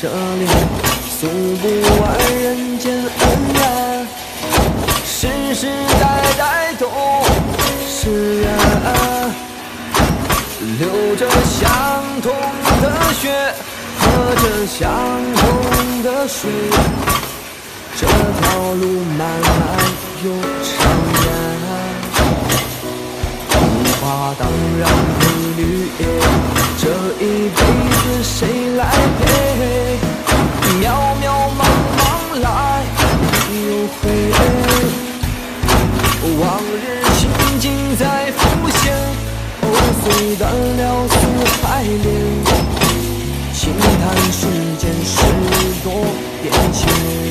涉猎，诉不完人间恩怨，世世代代都是人，流着相同的血，喝着相同的水，这条路漫漫又长远。花当然配绿叶，这一辈子谁来陪？渺渺茫茫来又回，往日情景在浮现，虽断了丝还连，轻叹世间事多变迁。